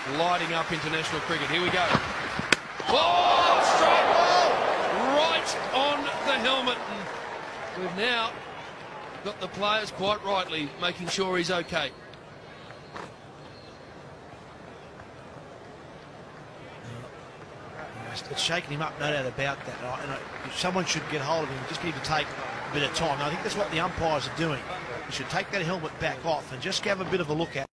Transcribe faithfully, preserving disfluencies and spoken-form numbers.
lighting up international cricket. Here we go. Oh, straight ball right on the helmet. And we've now got the players quite rightly making sure he's okay. It's shaking him up, no doubt about that. And if someone should get hold of him, just need to take a bit of time. And I think that's what the umpires are doing. You should take that helmet back off and just have a bit of a look at